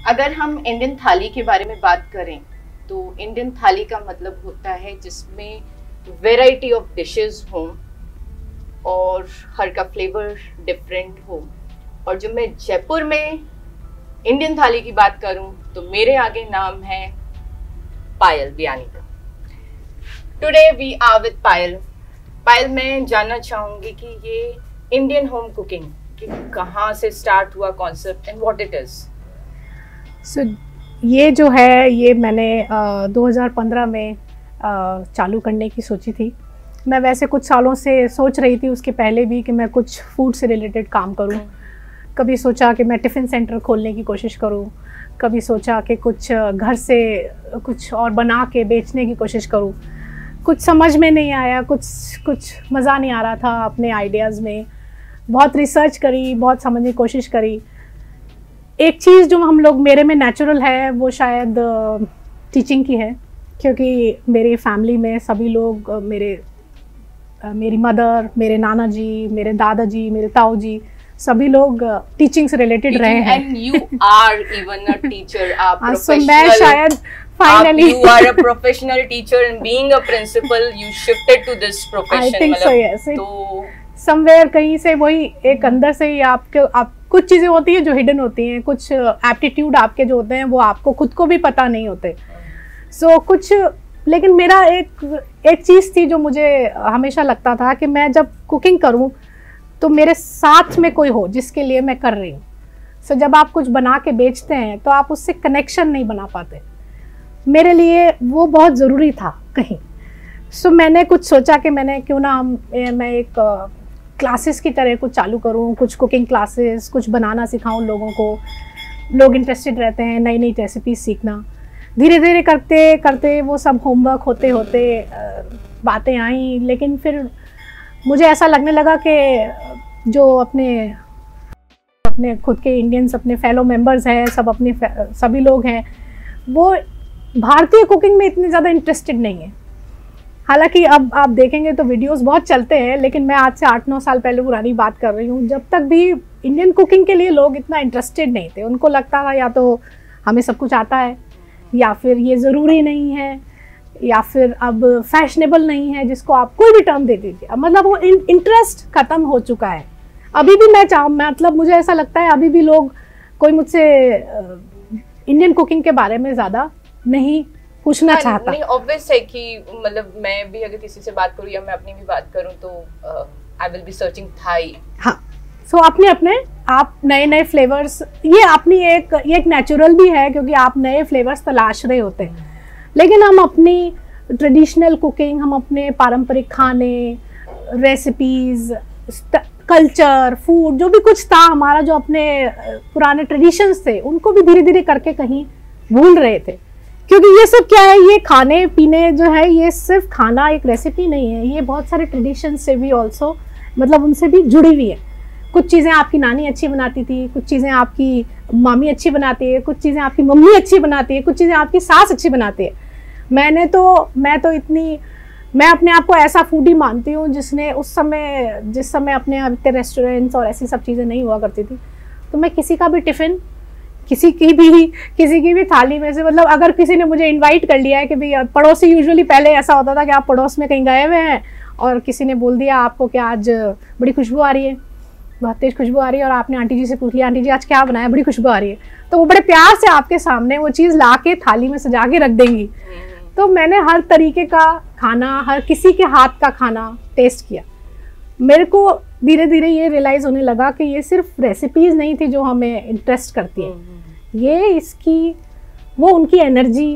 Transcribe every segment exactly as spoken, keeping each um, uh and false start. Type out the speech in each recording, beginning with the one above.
अगर हम इंडियन थाली के बारे में बात करें तो इंडियन थाली का मतलब होता है जिसमें वैरायटी ऑफ डिशेस हों और हर का फ्लेवर डिफरेंट हो। और जब मैं जयपुर में इंडियन थाली की बात करूं तो मेरे आगे नाम है पायल बियानी का। Today we are with Payal. Payal, मैं जानना चाहूंगी कि ये इंडियन होम कुकिंग कि कहाँ से स्टार्ट हुआ concept and what it is. So ये जो है ये मैंने uh, दो हज़ार पंद्रह में uh, चालू करने की सोची थी। मैं वैसे कुछ सालों से सोच रही थी उसके पहले भी कि मैं कुछ फूड से रिलेटेड काम करूं। कभी सोचा कि मैं टिफ़िन सेंटर खोलने की कोशिश करूं, कभी सोचा कि कुछ घर से कुछ और बना के बेचने की कोशिश करूं। कुछ समझ में नहीं आया, कुछ कुछ मज़ा नहीं आ रहा था अपने आइडियाज़ में। बहुत रिसर्च करी, बहुत समझने की कोशिश करी। एक चीज़ जो हम लोग मेरे में नेचुरल है वो शायद टीचिंग की है, क्योंकि मेरी फैमिली में सभी लोग मेरे मेरी मदर, मेरे नाना जी, मेरे दादाजी, मेरे ताऊ जी, सभी लोग टीचिंग से रिलेटेड रहे हैं। And you are even a teacher, आप प्रोफेशनल। मैं शायद finally you are a professional teacher and being a principal you shifted to this profession. I think so, yes. तो समवेयर कहीं से वही एक अंदर से ही आपके आप कुछ चीज़ें होती हैं जो हिडन होती हैं, कुछ एप्टीट्यूड आपके जो होते हैं वो आपको खुद को भी पता नहीं होते। सो so, कुछ लेकिन मेरा एक एक चीज़ थी जो मुझे हमेशा लगता था कि मैं जब कुकिंग करूं तो मेरे साथ में कोई हो जिसके लिए मैं कर रही हूँ। सो so, जब आप कुछ बना के बेचते हैं तो आप उससे कनेक्शन नहीं बना पाते। मेरे लिए वो बहुत ज़रूरी था कहीं। सो so, मैंने कुछ सोचा कि मैंने क्यों ना हम मैं एक क्लासेस की तरह कुछ चालू करूँ, कुछ कुकिंग क्लासेस, कुछ बनाना सिखाऊं लोगों को। लोग इंटरेस्टेड रहते हैं नई नई रेसिपीज सीखना। धीरे धीरे करते करते वो सब होमवर्क होते होते बातें आई। लेकिन फिर मुझे ऐसा लगने लगा कि जो अपने अपने खुद के इंडियंस, अपने फेलो मेंबर्स हैं, सब अपने सभी लोग हैं, वो भारतीय कुकिंग में इतने ज़्यादा इंटरेस्टेड नहीं है। हालांकि अब आप देखेंगे तो वीडियोस बहुत चलते हैं, लेकिन मैं आज से आठ नौ साल पहले पुरानी बात कर रही हूँ, जब तक भी इंडियन कुकिंग के लिए लोग इतना इंटरेस्टेड नहीं थे। उनको लगता था या तो हमें सब कुछ आता है, या फिर ये ज़रूरी नहीं है, या फिर अब फैशनेबल नहीं है, जिसको आप कोई भी टर्म दे दीजिए। मतलब वो इंटरेस्ट ख़त्म हो चुका है। अभी भी मैं चाहूँ मतलब मुझे ऐसा लगता है अभी भी लोग कोई मुझसे इंडियन कुकिंग के बारे में ज़्यादा नहीं पूछना चाहता। नहीं, ऑब्वियस है कि मतलब मैं भी अगर किसी से बात करूँ या मैं अपनी भी बात करूँ तो I will be searching Thai. हाँ, सो so, अपने अपने आप नए नए फ्लेवर्स, ये अपनी एक ये एक नेचुरल भी है क्योंकि आप नए फ्लेवर्स तलाश रहे होते हैं। लेकिन हम अपनी ट्रेडिशनल कुकिंग, हम अपने पारंपरिक खाने, रेसिपीज़, कल्चर, फूड, जो भी कुछ था हमारा, जो अपने पुराने ट्रेडिशंस थे, उनको भी धीरे धीरे करके कहीं भूल रहे थे। क्योंकि ये सब क्या है, ये खाने पीने जो है, ये सिर्फ खाना एक रेसिपी नहीं है, ये बहुत सारे ट्रेडिशन से भी ऑल्सो मतलब उनसे भी जुड़ी हुई है। कुछ चीज़ें आपकी नानी अच्छी बनाती थी, कुछ चीज़ें आपकी मामी अच्छी बनाती है, कुछ चीज़ें आपकी मम्मी अच्छी बनाती है, कुछ चीज़ें आपकी सास अच्छी बनाती है। मैंने तो मैं तो इतनी मैं अपने आप को ऐसा फूडी मानती हूँ जिसने उस समय जिस समय अपने यहाँ इतने रेस्टोरेंट्स और ऐसी सब चीज़ें नहीं हुआ करती थी, तो मैं किसी का भी टिफ़िन, किसी की भी किसी की भी थाली में से, मतलब अगर किसी ने मुझे इनवाइट कर लिया है कि भाई पड़ोसी, यूजुअली पहले ऐसा होता था कि आप पड़ोस में कहीं गए हुए हैं और किसी ने बोल दिया आपको कि आज बड़ी खुशबू आ रही है, बहुत तेज़ खुशबू आ रही है, और आपने आंटी जी से पूछ लिया आंटी जी आज क्या बनाया, बड़ी खुशबू आ रही है, तो वो बड़े प्यार से आपके सामने वो चीज़ ला के थाली में सजा के रख देंगी। तो मैंने हर तरीके का खाना, हर किसी के हाथ का खाना टेस्ट किया। मेरे को धीरे धीरे ये रियलाइज़ होने लगा कि ये सिर्फ रेसिपीज़ नहीं थी जो हमें इंटरेस्ट करती है, ये इसकी वो उनकी एनर्जी,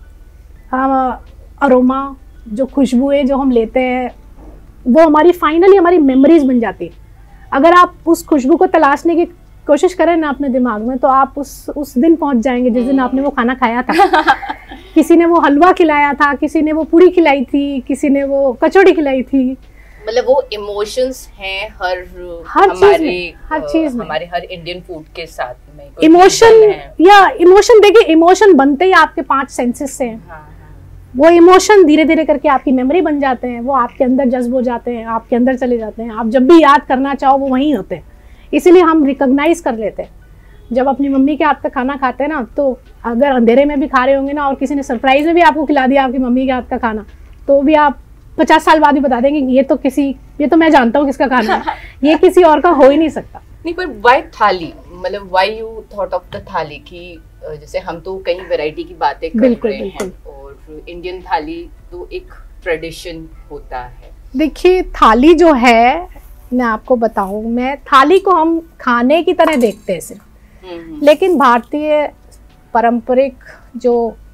अरोमा, जो खुशबुएं जो हम लेते हैं, वो हमारी फाइनली हमारी मेमोरीज बन जाती है। अगर आप उस खुशबू को तलाशने की कोशिश करें ना अपने दिमाग में, तो आप उस उस दिन पहुंच जाएंगे जिस दिन आपने वो खाना खाया था। किसी ने वो हलवा खिलाया था, किसी ने वो पूरी खिलाई थी, किसी ने वो कचौड़ी खिलाई थी। मतलब वो इमोशंस हैं हर हर हमारे चीज हर चीज हमारे हर इंडियन फूड के साथ में इमोशन, या इमोशन देखिए, इमोशन बनते ही आपके पांच सेंसेस से हैं। हाँ, हाँ। वो इमोशन धीरे धीरे करके आपकी मेमोरी बन जाते हैं, वो आपके अंदर जज्ब हो जाते हैं, आपके अंदर चले जाते हैं। आप जब भी याद करना चाहो वो वहीं होते हैं, इसीलिए हम रिकॉग्नाइज कर लेते हैं। जब अपनी मम्मी के हाथ का खाना खाते हैं ना, तो अगर अंधेरे में भी खा रहे होंगे ना और किसी ने सरप्राइज में भी आपको खिला दिया आपकी मम्मी के हाथ का खाना, तो भी आप पचास साल बाद भी बता देंगे कि ये तो किसी ये तो मैं जानता हूँ किसका खाना है, ये किसी और का हो ही नहीं सकता। नहीं, पर व्हाई थाली, मतलब why you thought of the thali की, जैसे हम तो कई वैरायटी की बातें कर बिल्कुल, रहे बिल्कुल। हैं और इंडियन थाली तो एक ट्रेडिशन होता है। देखिए थाली जो है, मैं आपको बताऊं, मैं थाली को हम खाने की तरह देखते हैं सिर्फ, लेकिन भारतीय पारंपरिक जो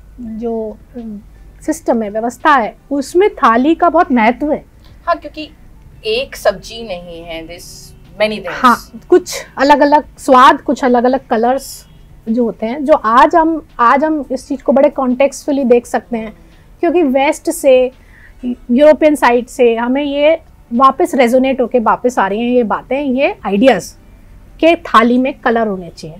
जो सिस्टम है, व्यवस्था है, उसमें थाली का बहुत महत्व है। हाँ, क्योंकि एक सब्जी नहीं है, दिस मेनी थिंग्स। हाँ, कुछ अलग अलग स्वाद, कुछ अलग अलग कलर्स जो होते हैं, जो आज हम आज हम इस चीज़ को बड़े कॉन्टेक्स्टफुली देख सकते हैं, क्योंकि वेस्ट से, यूरोपियन साइड से हमें ये वापस रेजोनेट होके वापस आ रही हैं ये बातें, ये आइडियाज़ के थाली में कलर होने चाहिए।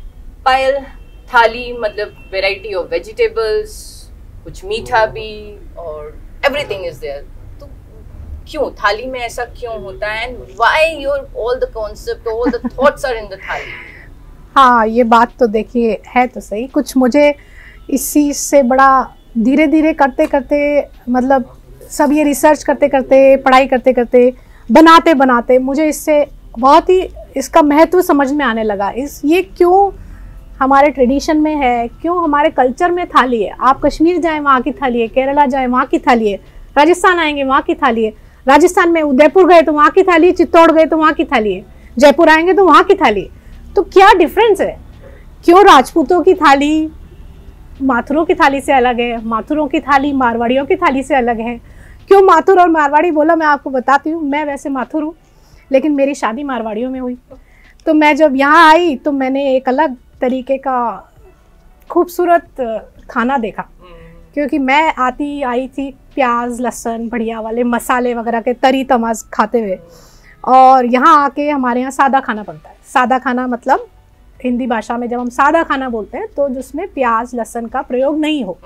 पायल, थाली मतलब वैरायटी ऑफ वेजिटेबल्स, कुछ मीठा भी, और एवरीथिंग इज देयर। तो क्यों थाली में ऐसा क्यों होता है, and why your all the concept, all the thoughts are in the thali? हाँ, ये बात तो देखिए है तो सही। कुछ मुझे इस चीज़ से बड़ा धीरे धीरे करते करते, मतलब सब ये रिसर्च करते करते, पढ़ाई करते करते, बनाते बनाते मुझे इससे बहुत ही इसका महत्व समझ में आने लगा। इस ये क्यों हमारे ट्रेडिशन में है, क्यों हमारे कल्चर में थाली है। आप कश्मीर जाएं वहाँ की थाली है, केरला जाएं वहाँ की थाली है, राजस्थान आएंगे वहाँ की थाली है, राजस्थान में उदयपुर गए तो वहाँ की थाली है, चित्तौड़ गए तो वहाँ की थाली है, जयपुर आएंगे तो वहाँ की थाली है। तो क्या डिफरेंस है? क्यों राजपूतों की थाली माथुरों की थाली से अलग है, माथुरों की थाली मारवाड़ियों की थाली से अलग है? क्यों माथुर और मारवाड़ी बोला? मैं आपको बताती हूँ। मैं वैसे माथुर हूँ, लेकिन मेरी शादी मारवाड़ियों में हुई। तो मैं जब यहाँ आई तो मैंने एक अलग तरीके का खूबसूरत खाना देखा, क्योंकि मैं आती आई थी प्याज लहसुन बढ़िया वाले मसाले वगैरह के तरी तमाज खाते हुए, और यहाँ आके हमारे यहाँ सादा खाना बनता है। सादा खाना मतलब हिंदी भाषा में जब हम सादा खाना बोलते हैं तो जिसमें प्याज लहसुन का प्रयोग नहीं हो।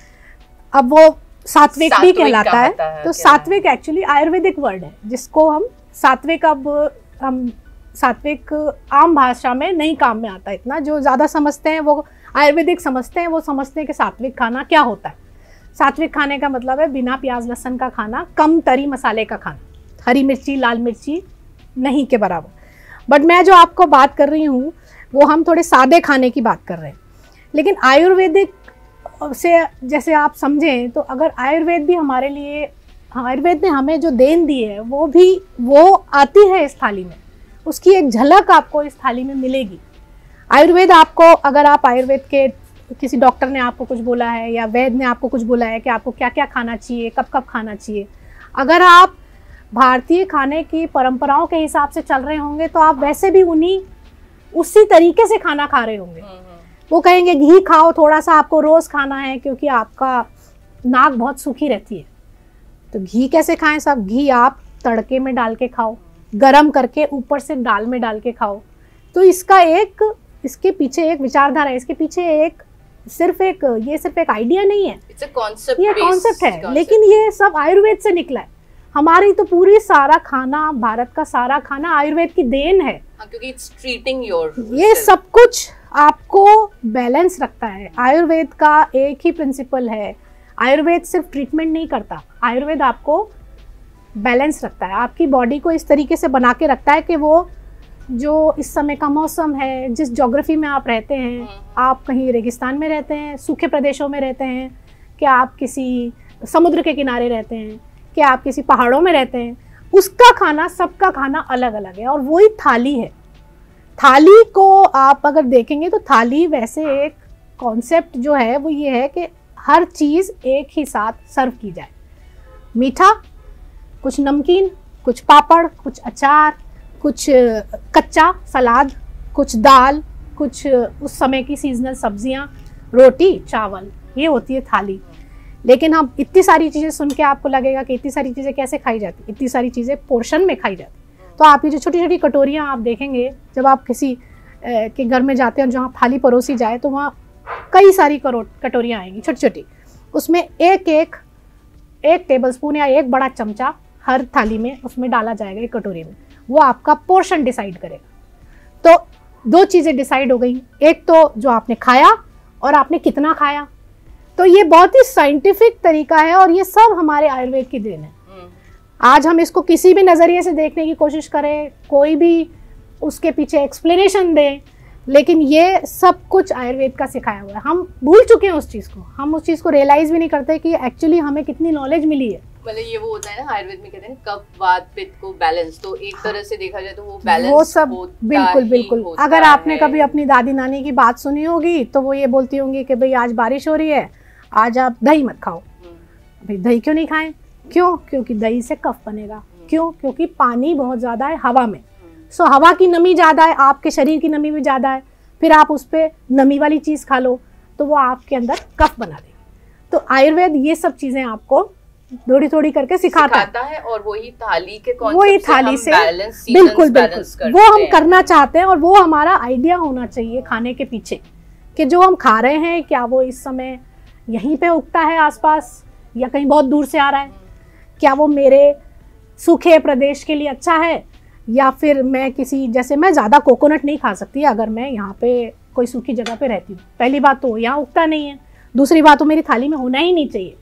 अब वो सात्विक भी कहलाता है, है तो सात्विक एक्चुअली आयुर्वेदिक वर्ड है, जिसको हम सात्विक, अब हम सात्विक आम भाषा में नहीं काम में आता इतना। जो ज़्यादा समझते हैं वो आयुर्वेदिक समझते हैं, वो समझते हैं कि सात्विक खाना क्या होता है। सात्विक खाने का मतलब है बिना प्याज लहसुन का खाना, कम तरी मसाले का खाना, हरी मिर्ची लाल मिर्ची नहीं के बराबर। बट मैं जो आपको बात कर रही हूँ वो हम थोड़े सादे खाने की बात कर रहे हैं। लेकिन आयुर्वेदिक से जैसे आप समझें तो अगर आयुर्वेद भी हमारे लिए, आयुर्वेद ने हमें जो देन दी है वो भी वो आती है इस थाली में, उसकी एक झलक आपको इस थाली में मिलेगी। आयुर्वेद आपको, अगर आप आयुर्वेद के किसी डॉक्टर ने आपको कुछ बोला है या वैद्य ने आपको कुछ बोला है कि आपको क्या क्या खाना चाहिए, कब कब खाना चाहिए, अगर आप भारतीय खाने की परंपराओं के हिसाब से चल रहे होंगे तो आप वैसे भी उन्हीं उसी तरीके से खाना खा रहे होंगे। वो कहेंगे घी खाओ थोड़ा सा, आपको रोज़ खाना है क्योंकि आपका नाक बहुत सूखी रहती है। तो घी कैसे खाएं साहब? घी आप तड़के में डाल के खाओ, गरम करके ऊपर से दाल में डाल के खाओ। तो इसका एक, इसके पीछे एक विचारधारा है, इसके पीछे एक सिर्फ एक ये सिर्फ एक आइडिया नहीं है, It's a concept ये कॉन्सेप्ट है concept. लेकिन ये सब आयुर्वेद से निकला है। हमारी तो पूरी सारा खाना, भारत का सारा खाना आयुर्वेद की देन है। हाँ, क्योंकि it's treating your ये सब कुछ आपको बैलेंस रखता है। आयुर्वेद का एक ही प्रिंसिपल है, आयुर्वेद सिर्फ ट्रीटमेंट नहीं करता, आयुर्वेद आपको बैलेंस रखता है, आपकी बॉडी को इस तरीके से बना के रखता है कि वो जो इस समय का मौसम है, जिस ज्योग्राफी में आप रहते हैं, आप कहीं रेगिस्तान में रहते हैं, सूखे प्रदेशों में रहते हैं, कि आप किसी समुद्र के किनारे रहते हैं, कि आप किसी पहाड़ों में रहते हैं, उसका खाना, सबका खाना अलग अलग है। और वही थाली है। थाली को आप अगर देखेंगे तो थाली वैसे एक कॉन्सेप्ट जो है वो ये है कि हर चीज़ एक ही साथ सर्व की जाए। मीठा, कुछ नमकीन, कुछ पापड़, कुछ अचार, कुछ कच्चा सलाद, कुछ दाल, कुछ उस समय की सीजनल सब्जियां, रोटी, चावल, ये होती है थाली। लेकिन हम इतनी सारी चीज़ें सुन के आपको लगेगा कि इतनी सारी चीज़ें कैसे खाई जाती, इतनी सारी चीज़ें पोर्शन में खाई जाती। तो आप ये जो छोटी छोटी कटोरियाँ आप देखेंगे, जब आप किसी के घर में जाते हैं जहाँ थाली परोसी जाए तो वहाँ कई सारी कटोरियाँ आएंगी छोटी छोटी, उसमें एक एक एक टेबलस्पून या एक बड़ा चमचा हर थाली में उसमें डाला जाएगा एक कटोरी में, वो आपका पोर्शन डिसाइड करेगा। तो दो चीज़ें डिसाइड हो गई, एक तो जो आपने खाया और आपने कितना खाया। तो ये बहुत ही साइंटिफिक तरीका है और ये सब हमारे आयुर्वेद की देन है। आज हम इसको किसी भी नज़रिए से देखने की कोशिश करें, कोई भी उसके पीछे एक्सप्लेनेशन दें, लेकिन ये सब कुछ आयुर्वेद का सिखाया हुआ है। हम भूल चुके हैं उस चीज़ को, हम उस चीज़ को रियलाइज़ भी नहीं करते कि एक्चुअली हमें कितनी नॉलेज मिली है। मतलब ये वो होता है ना, आयुर्वेद में कहते हैं कफ वात पित्त को बैलेंस, तो एक तरह से देखा जाए तो वो बैलेंस वो सब बिल्कुल बिल्कुल। अगर आपने कभी अपनी दादी नानी की बात सुनी होगी तो वो ये बोलती होंगी कि भाई आज बारिश हो रही है, आज आप दही मत खाओ। भाई दही क्यों नहीं खाएं? क्यों? क्योंकि दही से कफ बनेगा। क्यों? क्योंकि पानी बहुत ज़्यादा है हवा में, सो हवा की नमी ज़्यादा है, आपके शरीर की नमी भी ज़्यादा है, फिर आप उस पर नमी वाली चीज़ खा लो तो वो आपके अंदर कफ बना देगी। तो आयुर्वेद ये सब चीज़ें आपको थोड़ी थोड़ी करके सिखाता, सिखाता है, और वही थाली के वही थाली से बिल्कुल बिल्कुल वो हम करना चाहते हैं। और वो हमारा आइडिया होना चाहिए खाने के पीछे कि जो हम खा रहे हैं क्या वो इस समय यहीं पे उगता है आसपास या कहीं बहुत दूर से आ रहा है, क्या वो मेरे सूखे प्रदेश के लिए अच्छा है, या फिर मैं किसी, जैसे मैं ज़्यादा कोकोनट नहीं खा सकती अगर मैं यहाँ पे कोई सूखी जगह पे रहती हूँ। पहली बात तो यहाँ उगता नहीं है, दूसरी बात तो मेरी थाली में होना ही नहीं चाहिए,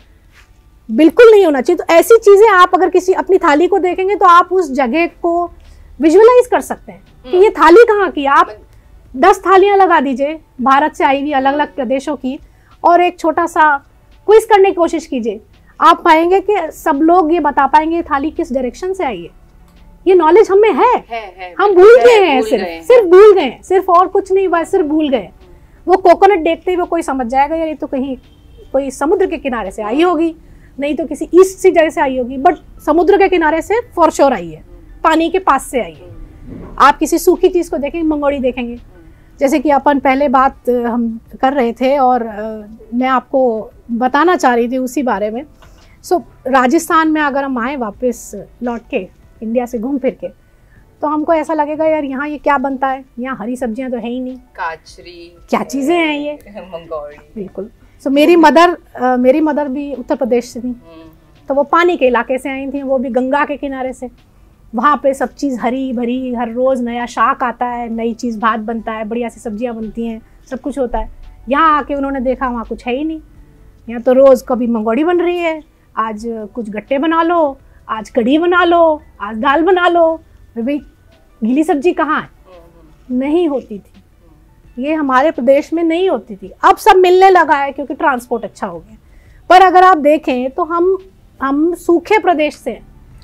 बिल्कुल नहीं होना चाहिए। तो ऐसी चीज़ें आप अगर किसी अपनी थाली को देखेंगे तो आप उस जगह को विजुअलाइज कर सकते हैं कि ये थाली कहाँ की। आप दस थालियाँ लगा दीजिए भारत से आई हुई अलग अलग प्रदेशों की और एक छोटा सा क्विज करने की कोशिश कीजिए, आप पाएंगे कि सब लोग ये बता पाएंगे थाली किस डायरेक्शन से आई है। ये नॉलेज हमें है, है, है हम भूल गए हैं, सिर्फ सिर्फ भूल गए हैं, सिर्फ और कुछ नहीं, बस सिर्फ भूल गए। वो कोकोनट देखते ही वो कोई समझ जाएगा यार ये तो कहीं कोई समुद्र के किनारे से आई होगी, नहीं तो किसी ईस्ट सी जगह से आई होगी, बट समुद्र के किनारे से फॉर श्योर आई है, पानी के पास से आई है। आप किसी सूखी चीज़ को देखेंगे, मंगोड़ी देखेंगे, जैसे कि अपन पहले बात हम कर रहे थे और मैं आपको बताना चाह रही थी उसी बारे में। सो राजस्थान में अगर हम आए वापस लौट के इंडिया से घूम फिर के, तो हमको ऐसा लगेगा यार यहाँ ये क्या बनता है, यहाँ हरी सब्जियां तो है ही नहीं, काचरी क्या चीज़ें हैं ये, मंगोड़ी। बिल्कुल। सो मेरी मदर uh, मेरी मदर भी उत्तर प्रदेश से थी, तो वो पानी के इलाके से आई थी, वो भी गंगा के किनारे से। वहाँ पे सब चीज़ हरी भरी, हर रोज़ नया शाक आता है, नई चीज़ भात बनता है, बढ़िया सी सब्जियाँ बनती हैं, सब कुछ होता है। यहाँ आके उन्होंने देखा वहाँ कुछ है ही नहीं, यहाँ तो रोज़ कभी मंगोड़ी बन रही है, आज कुछ गट्टे बना लो, आज कढ़ी बना लो, आज दाल बना लो। भाई गीली सब्जी कहाँ है? नहीं होती थी, ये हमारे प्रदेश में नहीं होती थी। अब सब मिलने लगा है क्योंकि ट्रांसपोर्ट अच्छा हो गया, पर अगर आप देखें तो हम हम सूखे प्रदेश से हैं,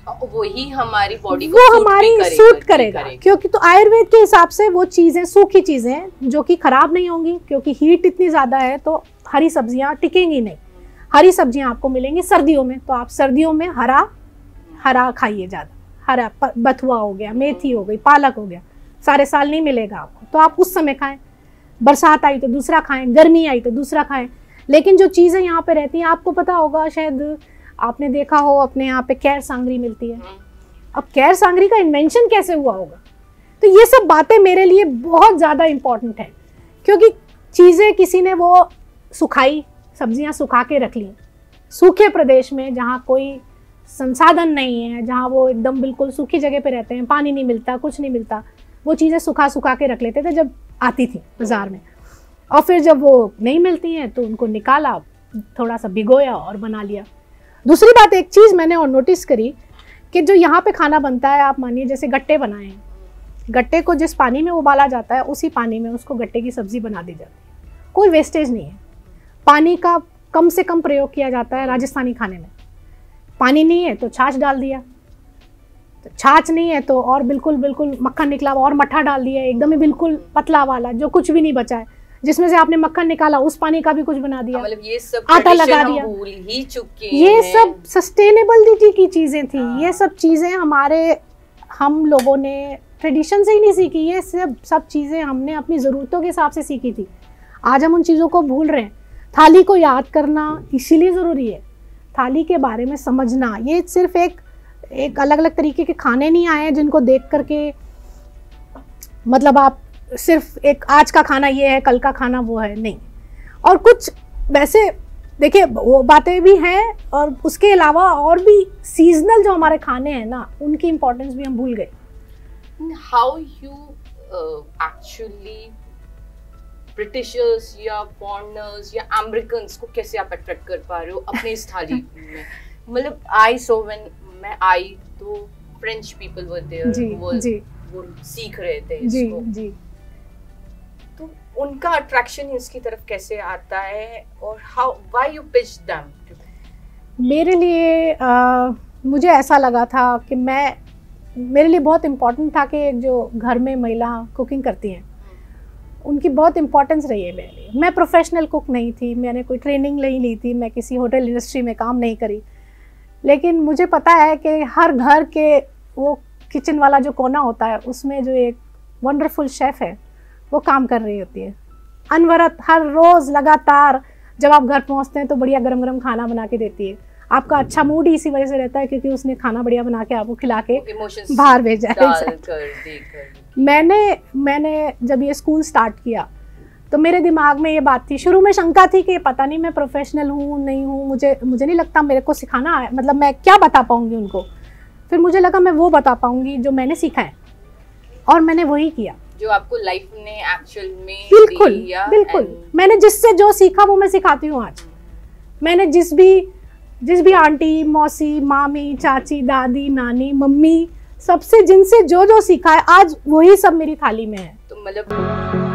वही हमारी बॉडी को वो हमारी सूट करेगा, करेगा क्योंकि तो आयुर्वेद के हिसाब से वो चीज़ें सूखी चीज़ें जो कि खराब नहीं होंगी, क्योंकि हीट इतनी ज़्यादा है तो हरी सब्जियां टिकेंगी नहीं। हरी सब्जियां आपको मिलेंगी सर्दियों में, तो आप सर्दियों में हरा हरा खाइए ज़्यादा, हरा बथुआ हो गया, मेथी हो गई, पालक हो गया, सारे साल नहीं मिलेगा आपको, तो आप उस समय खाएं। बरसात आई तो दूसरा खाएं, गर्मी आई तो दूसरा खाएं। लेकिन जो चीज़ें यहाँ पे रहती हैं, आपको पता होगा, शायद आपने देखा हो अपने यहाँ पे कैर सांगरी मिलती है। अब कैर सांगरी का इन्वेंशन कैसे हुआ होगा? तो ये सब बातें मेरे लिए बहुत ज़्यादा इम्पॉर्टेंट है, क्योंकि चीज़ें किसी ने वो सुखाई, सब्जियां सुखा के रख ली सूखे प्रदेश में जहाँ कोई संसाधन नहीं है, जहाँ वो एकदम बिल्कुल सूखी जगह पे रहते हैं, पानी नहीं मिलता, कुछ नहीं मिलता, वो चीज़ें सुखा सुखा के रख लेते थे जब आती थी बाज़ार में, और फिर जब वो नहीं मिलती हैं तो उनको निकाला, थोड़ा सा भिगोया और बना लिया। दूसरी बात, एक चीज़ मैंने और नोटिस करी कि जो यहाँ पे खाना बनता है, आप मानिए जैसे गट्टे बनाए हैं, गट्टे को जिस पानी में उबाला जाता है उसी पानी में उसको गट्टे की सब्ज़ी बना दी जाती है, कोई वेस्टेज नहीं है, पानी का कम से कम प्रयोग किया जाता है राजस्थानी खाने में। पानी नहीं है तो छाछ डाल दिया, तो छाछ नहीं है तो और बिल्कुल बिल्कुल मक्खन निकला और मट्ठा डाल दिया, एकदम ही बिल्कुल पतला वाला, जो कुछ भी नहीं बचा है, जिसमें से आपने मक्खन निकाला उस पानी का भी कुछ बना दिया, मतलब ये सब आटा लगा दिया, भूल ही चुके ये हैं। सब सस्टेनेबिलिटी की चीज़ें थी, ये सब चीज़ें हमारे हम लोगों ने ट्रेडिशन से ही नहीं सीखी, ये सब सब चीज़ें हमने अपनी ज़रूरतों के हिसाब से सीखी थी। आज हम उन चीज़ों को भूल रहे हैं। थाली को याद करना इसीलिए ज़रूरी है, थाली के बारे में समझना। ये सिर्फ एक एक अलग अलग तरीके के खाने नहीं आए हैं जिनको देख करके मतलब आप सिर्फ एक आज का खाना ये है, कल का खाना वो है, नहीं। और कुछ वैसे देखिए वो बातें भी हैं, और उसके अलावा और भी सीजनल जो हमारे खाने हैं ना, उनकी इम्पोर्टेंस भी हम भूल गए। हाउ यू एक्चुअली ब्रिटिशर्स या फॉरेनर्स या अमेरिकन्स को कैसे आप अट्रैक्ट कर पा रहे हो अपने इस थाली में? मतलब आई सो व्हेन मैं आई तो फ्रेंच पीपल वर देयर, जी, वो जी, वो सीख रहे थे जी, इसको, जी। तो उनका अट्रैक्शन इसकी तरफ कैसे आता है और how why you pitch them? मेरे लिए आ, मुझे ऐसा लगा था कि मैं मेरे लिए बहुत इम्पोर्टेंट था कि एक जो घर में महिला कुकिंग करती हैं उनकी बहुत इम्पोर्टेंस रही है मेरे लिए। मैं प्रोफेशनल कुक नहीं थी, मैंने कोई ट्रेनिंग नहीं ली थी, मैं किसी होटल इंडस्ट्री में काम नहीं करी, लेकिन मुझे पता है कि हर घर के वो किचन वाला जो कोना होता है उसमें जो एक वंडरफुल शेफ़ है वो काम कर रही होती है अनवरत, हर रोज़ लगातार। जब आप घर पहुंचते हैं तो बढ़िया गरम गरम खाना बना के देती है। आपका अच्छा मूड ही इसी वजह से रहता है क्योंकि उसने खाना बढ़िया बना के आपको खिला के बाहर भेजा है। मैंने मैंने जब ये स्कूल स्टार्ट किया तो मेरे दिमाग में ये बात थी, शुरू में शंका थी कि पता नहीं मैं प्रोफेशनल हूँ नहीं हूँ, मुझे मुझे नहीं लगता मेरे को सिखाना है, मतलब मैं क्या बता पाऊँगी उनको। फिर मुझे लगा मैं वो बता पाऊँगी जो मैंने सीखा है और मैंने वही किया जो आपको लाइफ ने एक्चुअल में बिल्कुल दिया। बिल्कुल मैंने जिससे जो सीखा वो मैं सिखाती हूँ आज। मैंने जिस भी जिस भी आंटी, मौसी, मामी, चाची, दादी, नानी, मम्मी, सबसे जिनसे जो जो सीखा है आज वही सब मेरी थाली में है। तो मतलब